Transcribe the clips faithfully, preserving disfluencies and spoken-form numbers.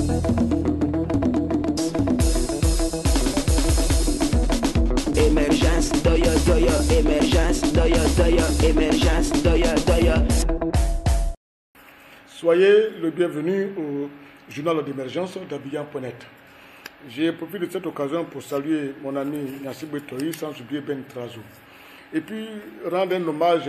Émergence, doya, doya, émergence, doya, doya, émergence, doya, doya. Soyez le bienvenu au journal d'émergence d'Abidjan point net. J'ai profité de cette occasion pour saluer mon ami Nassib Betoï, sans oublier Ben Trazou. Et puis rendre un hommage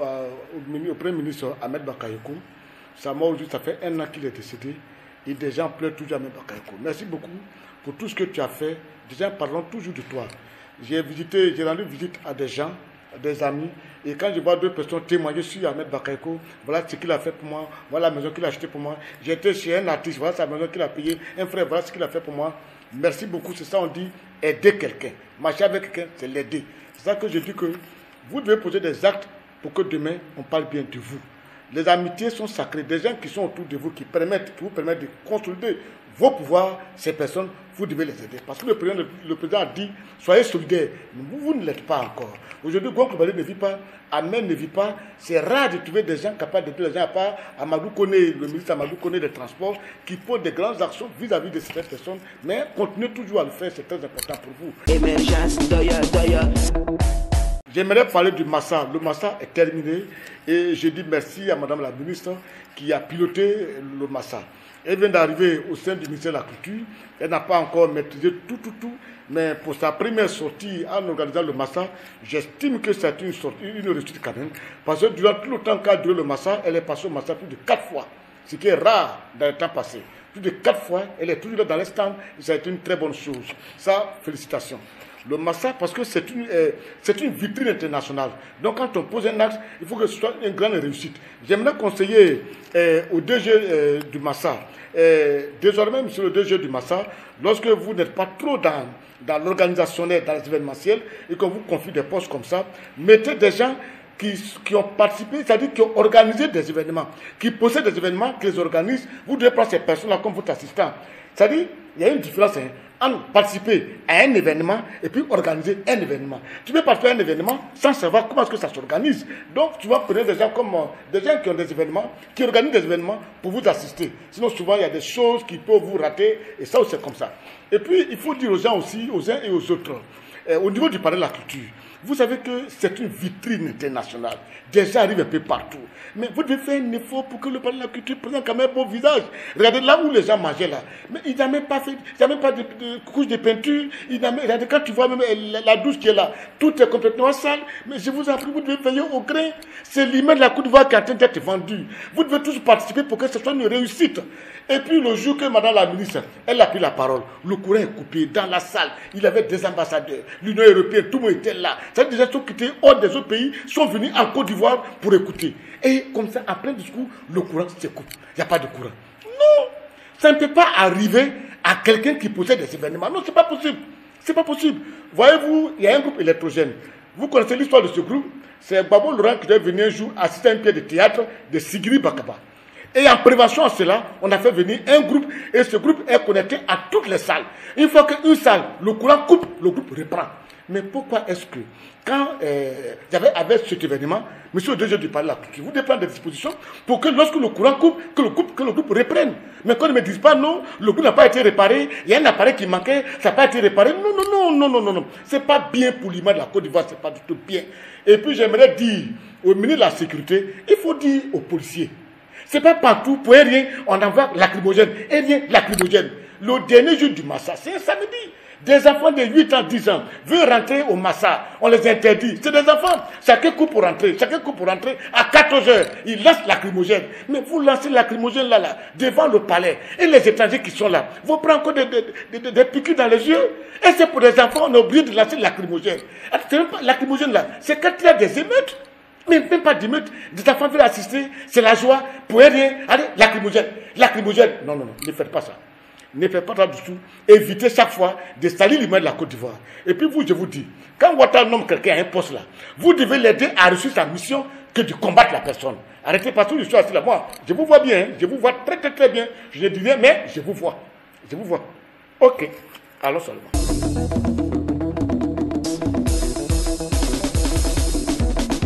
au, au Premier ministre Ahmed Bakayoko. Sa mort aujourd'hui, ça fait un an qu'il est décédé. Et des gens pleurent toujours Ahmed Bakayoko. Merci beaucoup pour tout ce que tu as fait. Des gens parlent toujours de toi. J'ai visité, j'ai rendu visite à des gens, à des amis, et quand je vois deux personnes témoigner sur Ahmed Bakayoko, voilà ce qu'il a fait pour moi, voilà la maison qu'il a achetée pour moi. J'étais chez un artiste, voilà sa maison qu'il a payée, un frère, voilà ce qu'il a fait pour moi. Merci beaucoup, c'est ça on dit aider quelqu'un. Marcher avec quelqu'un, c'est l'aider. C'est ça que je dis que vous devez poser des actes pour que demain on parle bien de vous. Les amitiés sont sacrées, des gens qui sont autour de vous, qui permettent, qui vous permettent de consolider vos pouvoirs, ces personnes, vous devez les aider. Parce que le président, le président a dit, soyez solidaires. Vous, vous ne l'êtes pas encore. Aujourd'hui, Goncle Balé ne vit pas, Ahmed ne vit pas. C'est rare de trouver des gens capables d'aider les gens, à part Amadou Kone, le ministre Amadou Kone des Transports, qui posent des grandes actions vis-à-vis de certaines personnes. Mais continuez toujours à le faire, c'est très important pour vous. Émergence, doya, doya. J'aimerais parler du Massa. Le Massa est terminé et je dis merci à Madame la ministre qui a piloté le Massa. Elle vient d'arriver au sein du ministère de la Culture. Elle n'a pas encore maîtrisé tout, tout, tout. Mais pour sa première sortie en organisant le Massa, j'estime que c'est une, sortie, une réussite quand même. Parce que durant tout le temps qu'a duré le Massa, elle est passée au Massa plus de quatre fois. Ce qui est rare dans le temps passé. Plus de quatre fois, elle est toujours dans les stands. Et ça a été une très bonne chose. Ça, félicitations. Le Massa, parce que c'est une, euh, c'est une vitrine internationale. Donc quand on pose un acte, il faut que ce soit une grande réussite. J'aimerais conseiller euh, au D G euh, du Massa, euh, désormais, monsieur le D G du Massa, lorsque vous n'êtes pas trop dans, dans l'organisationnel, dans les événementiels, et qu'on vous confie des postes comme ça, mettez des gens qui, qui ont participé, c'est-à-dire qui ont organisé des événements, qui possèdent des événements, qui les organisent. Vous devez prendre ces personnes-là comme votre assistant. C'est-à-dire, il y a une différence hein, entre participer à un événement et puis organiser un événement. Tu peux participer à un événement sans savoir comment est-ce que ça s'organise. Donc, tu vas prendre des gens comme euh, des gens qui ont des événements, qui organisent des événements pour vous assister. Sinon, souvent, il y a des choses qui peuvent vous rater et ça, c'est comme ça. Et puis, il faut dire aux gens aussi, aux uns et aux autres, euh, au niveau du palais de la culture, vous savez que c'est une vitrine internationale. Des gens arrivent un peu partout. Mais vous devez faire un effort pour que le palais de la culture présente quand même un beau visage. Regardez là où les gens mangeaient là. Mais ils n'ont même pas fait, ils n'ont même pas de, de couche de peinture. Ils n'ont même, regardez, quand tu vois même la, la douche qui est là, tout est complètement sale. Mais je vous en prie, vous devez veiller au grain. C'est l'immeuble de la Côte d'Ivoire qui est en train d'être vendu. Vous devez tous participer pour que ce soit une réussite. Et puis le jour que madame la ministre, elle a pris la parole, le courant est coupé dans la salle. Il y avait des ambassadeurs, l'Union européenne, tout le monde était là. C'est des gens qui étaient hors des autres pays, sont venus en Côte d'Ivoire pour écouter. Et comme ça, en plein discours, le courant se coupe. Il n'y a pas de courant. Non, ça ne peut pas arriver à quelqu'un qui possède des événements. Non, ce n'est pas possible. C'est pas possible. Voyez-vous, il y a un groupe électrogène. Vous connaissez l'histoire de ce groupe? C'est Babo Laurent qui devait venir un jour assister à une pièce de théâtre de Sigiri Bakaba. Et en prévention à cela, on a fait venir un groupe et ce groupe est connecté à toutes les salles. Une fois qu'une salle, le courant coupe, le groupe reprend. Mais pourquoi est-ce que, quand euh, j'avais avec cet événement, monsieur le D G du palais de la culture, vous devez prendre des dispositions pour que lorsque le courant coupe, que le groupe, que le groupe reprenne. Mais quand ils ne me disent pas non, le groupe n'a pas été réparé, il y a un appareil qui manquait, ça n'a pas été réparé. Non, non, non, non, non, non, non. Ce n'est pas bien pour l'image de la Côte d'Ivoire, ce n'est pas du tout bien. Et puis j'aimerais dire au ministre de la Sécurité, il faut dire aux policiers. Ce n'est pas partout, pour rien, on envoie lacrymogène. Et rien, lacrymogène. Le dernier jour du Massa, c'est un samedi. Des enfants de huit ans, dix ans veulent rentrer au Massa. On les interdit. C'est des enfants. Chacun coupe pour rentrer. Chacun coupe pour rentrer. À quatorze heures, ils lancent lacrymogène. Mais vous lancez lacrymogène là, là, devant le palais. Et les étrangers qui sont là, vous prenez encore des, des, des, des piqûres dans les yeux. Et c'est pour des enfants, on est obligé de lancer lacrymogène. Lacrymogène là, c'est quand il y a des émeutes. Mais même pas d'émeutes. Des enfants veulent assister. C'est la joie. Pour rien. Allez, lacrymogène. Lacrymogène. Non, non, non. Ne faites pas ça. Ne faites pas ça du tout. Évitez chaque fois de salir l'image de la Côte d'Ivoire. Et puis vous, je vous dis, quand Ouattara nomme quelqu'un à un poste là, vous devez l'aider à réussir sa mission que de combattre la personne. Arrêtez parce que je suis assis là. Moi, je vous vois bien. Hein. Je vous vois très, très, très bien. Je ne dis rien, mais je vous vois. Je vous vois. Ok. Allons seulement.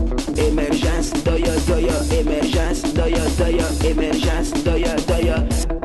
Émergence, doya, doya, émergence, doya, doya, émergence, doya, doya.